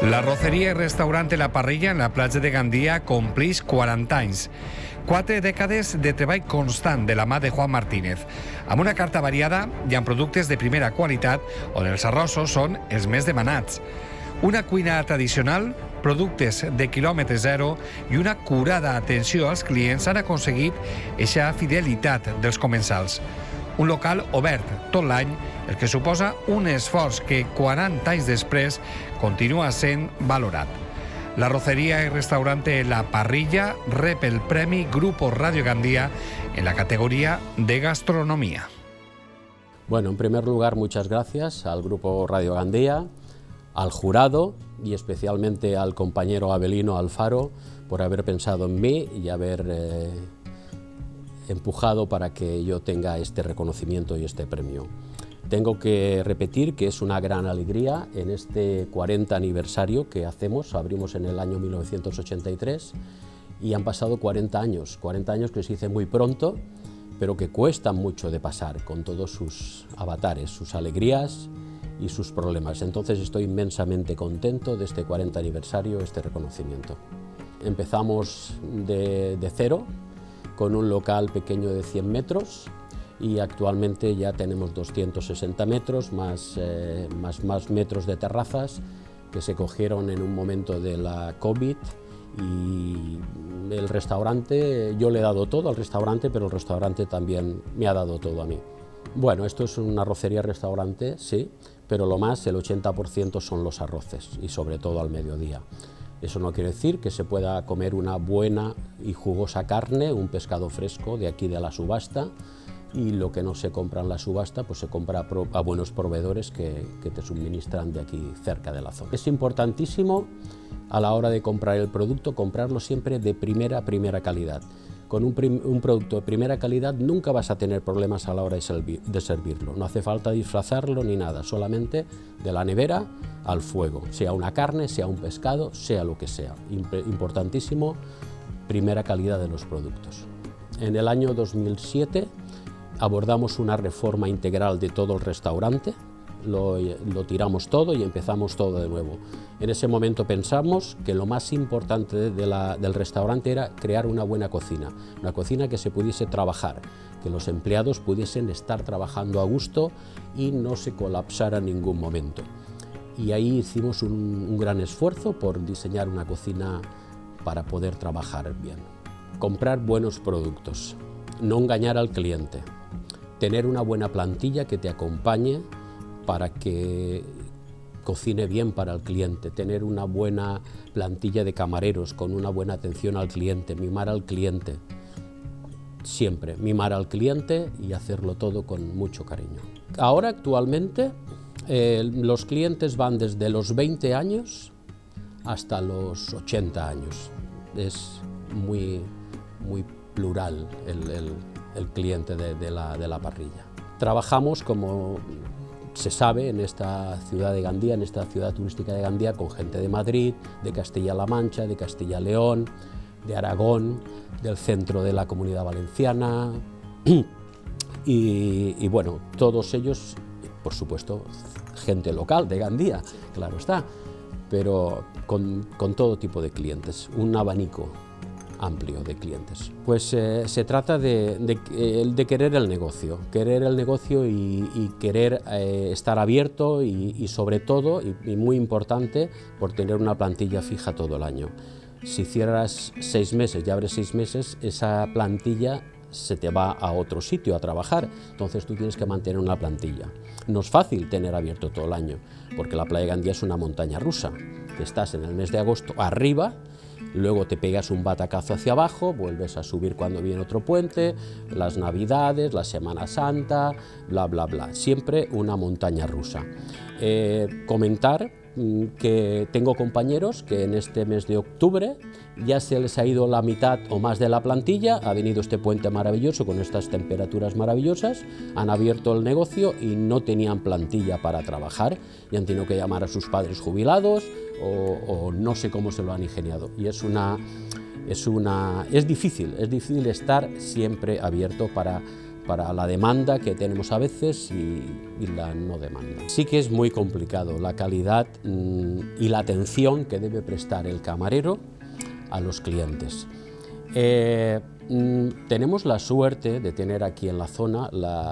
L'arrosseria i restaurant La Parrilla en la platja de Gandia complix 40 anys. 4 dècades de treball constant de la mà de Juan Martínez, amb una carta variada i amb productes de primera qualitat on els arrossos són els més demanats. Una cuina tradicional, productes de quilòmetre zero i una curada atenció als clients han aconseguit eixa fidelitat dels comensals. Un local obert tot l'any, el que suposa un esforç que 40 anys després continua sent valorat. L'arrosseria i restaurant La Parrilla rep el premi Grupo Radio Gandia en la categoría de gastronomía. Bueno, en primer lugar, muchas gracias al Grupo Radio Gandia, al jurado y especialmente al compañero Abelino Alfaro por haber pensado en mí y haber empujado para que yo tenga este reconocimiento y este premio. Tengo que repetir que es una gran alegría en este 40 aniversario que hacemos, abrimos en el año 1983 y han pasado 40 años que se dice muy pronto, pero que cuestan mucho de pasar con todos sus avatares, sus alegrías y sus problemas. Entonces estoy inmensamente contento de este 40 aniversario, este reconocimiento. Empezamos de cero, con un local pequeño de 100 metros y actualmente ya tenemos 260 metros, más metros de terrazas que se cogieron en un momento de la COVID, y el restaurante, yo le he dado todo al restaurante, pero el restaurante también me ha dado todo a mí. Bueno, esto es una arrocería-restaurante, sí, pero lo más, el 80% son los arroces y sobre todo al mediodía. Eso no quiere decir que se pueda comer una buena y jugosa carne, un pescado fresco de aquí de la subasta, y lo que no se compra en la subasta pues se compra a buenos proveedores que te suministran de aquí cerca de la zona. Es importantísimo a la hora de comprar el producto, comprarlo siempre de primera calidad. Con un producto de primera calidad nunca vas a tener problemas a la hora de servirlo. No hace falta disfrazarlo ni nada, solamente de la nevera al fuego, sea una carne, sea un pescado, sea lo que sea. Importantísimo, primera calidad de los productos. En el año 2007 abordamos una reforma integral de todo el restaurante, lo tiramos todo y empezamos todo de nuevo. En ese momento pensamos que lo más importante del restaurante era crear una buena cocina, una cocina que se pudiese trabajar, que los empleados pudiesen estar trabajando a gusto y no se colapsara en ningún momento. Y ahí hicimos un gran esfuerzo por diseñar una cocina para poder trabajar bien. Comprar buenos productos, no engañar al cliente, tener una buena plantilla que te acompañe para que cocine bien para el cliente, tener una buena plantilla de camareros con una buena atención al cliente, mimar al cliente, siempre mimar al cliente y hacerlo todo con mucho cariño. Ahora actualmente los clientes van desde los 20 años hasta los 80 años, es muy plural el cliente de la parrilla. Trabajamos, como se sabe, en esta ciudad de Gandía, en esta ciudad turística de Gandía, con gente de Madrid, de Castilla-La Mancha, de Castilla-León, de Aragón, del centro de la Comunidad Valenciana y bueno, todos ellos, por supuesto, gente local de Gandía, claro está, pero con todo tipo de clientes, un abanico amplio de clientes. Pues se trata de querer el negocio y querer estar abierto y sobre todo, y muy importante, por tener una plantilla fija todo el año. Si cierras 6 meses y abres 6 meses, esa plantilla se te va a otro sitio a trabajar, entonces tú tienes que mantener una plantilla. No es fácil tener abierto todo el año, porque la playa de Gandía es una montaña rusa, que estás en el mes de agosto arriba, luego te pegas un batacazo hacia abajo, vuelves a subir cuando viene otro puente, las Navidades, la Semana Santa, bla, bla, bla. Siempre una montaña rusa. Comentar que tengo compañeros que en este mes de octubre ya se les ha ido la mitad o más de la plantilla, ha venido este puente maravilloso con estas temperaturas maravillosas, han abierto el negocio y no tenían plantilla para trabajar y han tenido que llamar a sus padres jubilados o no sé cómo se lo han ingeniado. Y es difícil estar siempre abierto para para la demanda que tenemos a veces y la no demanda. Sí que es muy complicado la calidad y la atención que debe prestar el camarero a los clientes. Tenemos la suerte de tener aquí en la zona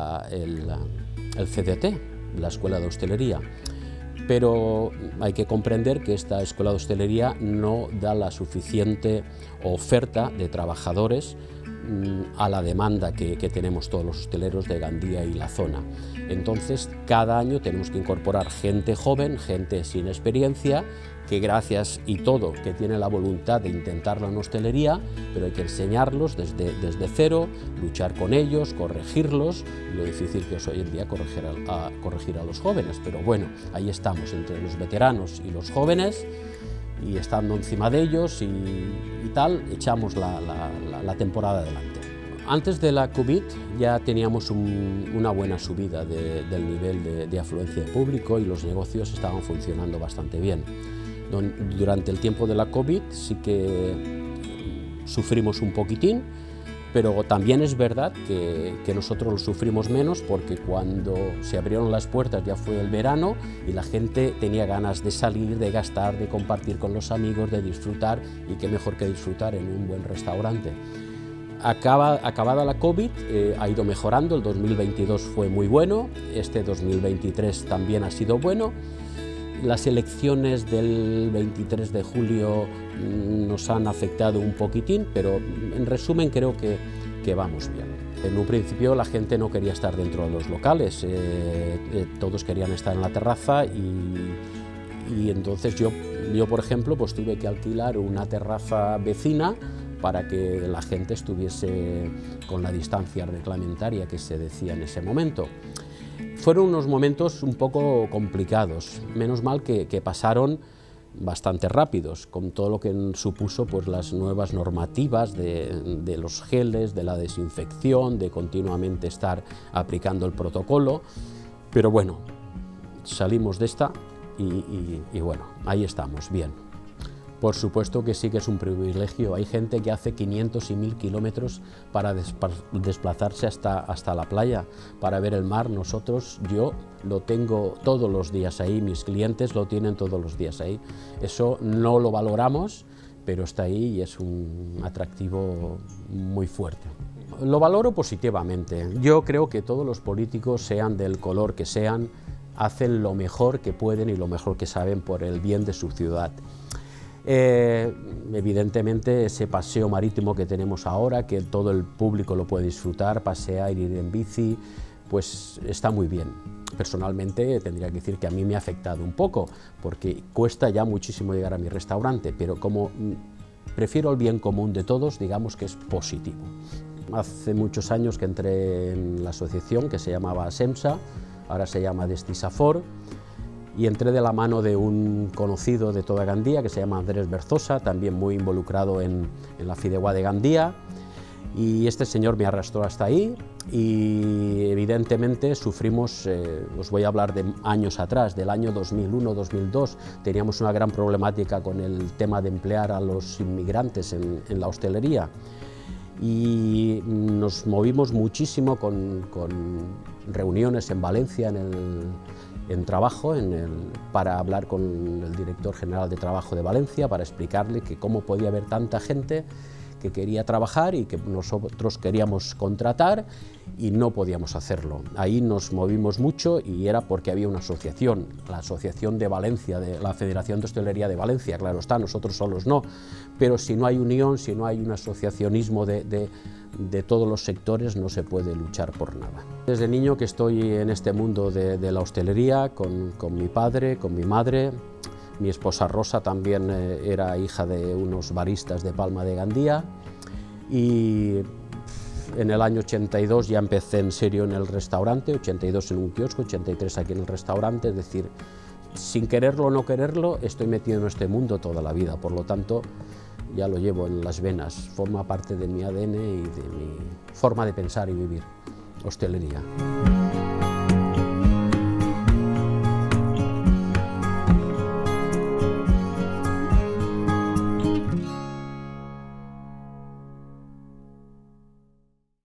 el CDT, la Escuela de Hostelería, pero hay que comprender que esta Escuela de Hostelería no da la suficiente oferta de trabajadores a la demanda que tenemos todos los hosteleros de Gandía y la zona. Entonces, cada año tenemos que incorporar gente joven, gente sin experiencia, que gracias y todo, que tiene la voluntad de intentarlo en hostelería, pero hay que enseñarlos desde cero, luchar con ellos, corregirlos, lo difícil que es hoy en día corregir a los jóvenes, pero bueno, ahí estamos, entre los veteranos y los jóvenes, y estando encima de ellos y tal, echamos la temporada adelante. Antes de la COVID ya teníamos una buena subida del nivel de afluencia de público y los negocios estaban funcionando bastante bien. Durante el tiempo de la COVID sí que sufrimos un poquitín, pero también es verdad que nosotros lo sufrimos menos porque cuando se abrieron las puertas ya fue el verano y la gente tenía ganas de salir, de gastar, de compartir con los amigos, de disfrutar, y qué mejor que disfrutar en un buen restaurante. Acabada la COVID ha ido mejorando, el 2022 fue muy bueno, este 2023 también ha sido bueno. Las elecciones del 23 de julio nos han afectado un poquitín, pero en resumen creo que vamos bien. En un principio la gente no quería estar dentro de los locales, todos querían estar en la terraza y entonces yo por ejemplo pues tuve que alquilar una terraza vecina para que la gente estuviese con la distancia reglamentaria que se decía en ese momento. Fueron unos momentos un poco complicados, menos mal que pasaron bastante rápidos, con todo lo que supuso pues, las nuevas normativas de los geles, de la desinfección, de continuamente estar aplicando el protocolo, pero bueno, salimos de esta y bueno, ahí estamos, bien. Por supuesto que sí que es un privilegio, hay gente que hace 500 y 1000 kilómetros para desplazarse hasta la playa, para ver el mar. Yo lo tengo todos los días ahí, mis clientes lo tienen todos los días ahí. Eso no lo valoramos, pero está ahí y es un atractivo muy fuerte. Lo valoro positivamente. Yo creo que todos los políticos, sean del color que sean, hacen lo mejor que pueden y lo mejor que saben por el bien de su ciudad. Evidentemente ese paseo marítimo que tenemos ahora, que todo el público lo puede disfrutar, pasear, ir en bici, pues está muy bien. Personalmente tendría que decir que a mí me ha afectado un poco, porque cuesta ya muchísimo llegar a mi restaurante, pero como prefiero el bien común de todos, digamos que es positivo. Hace muchos años que entré en la asociación que se llamaba ASEMSA, ahora se llama Destisafor, y entré de la mano de un conocido de toda Gandía que se llama Andrés Berzosa, también muy involucrado en la Fideuà de Gandía, y este señor me arrastró hasta ahí y evidentemente sufrimos, os voy a hablar de años atrás, del año 2001-2002, teníamos una gran problemática con el tema de emplear a los inmigrantes en la hostelería y nos movimos muchísimo con reuniones en Valencia, para hablar con el director general de trabajo de Valencia, para explicarle que cómo podía haber tanta gente que quería trabajar y que nosotros queríamos contratar y no podíamos hacerlo. Ahí nos movimos mucho y era porque había una asociación, la Asociación de Valencia, de la Federación de Hostelería de Valencia, claro está, nosotros solos no, pero si no hay unión, si no hay un asociacionismo de todos los sectores, no se puede luchar por nada. Desde niño que estoy en este mundo de la hostelería, con mi padre, con mi madre. Mi esposa Rosa también era hija de unos baristas de Palma de Gandía y en el año 82 ya empecé en serio en el restaurante, 82 en un kiosco, 83 aquí en el restaurante, es decir, sin quererlo o no quererlo, estoy metido en este mundo toda la vida, por lo tanto ya lo llevo en las venas, forma parte de mi ADN y de mi forma de pensar y vivir, hostelería.